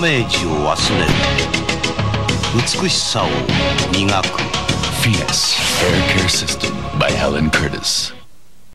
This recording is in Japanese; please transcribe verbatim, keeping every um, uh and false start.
メージを忘れる。美しさを磨く。 フィネス Hair Care System by Helen Curtis